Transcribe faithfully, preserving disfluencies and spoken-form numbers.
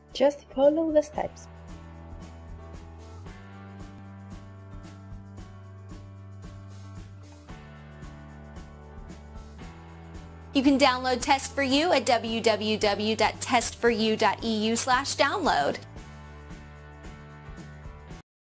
Just follow the steps. You can download Test for You at w w w dot test for you dot e u slash download.